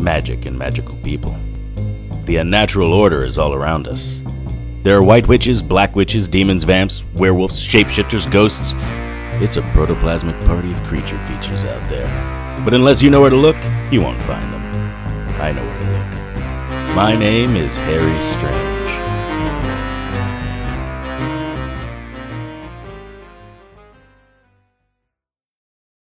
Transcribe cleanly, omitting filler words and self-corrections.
magic and magical people. The unnatural order is all around us. There are white witches, black witches, demons, vamps, werewolves, shapeshifters, ghosts. It's a protoplasmic party of creature features out there. But unless you know where to look, you won't find them. I know where to look. My name is Harry Strange.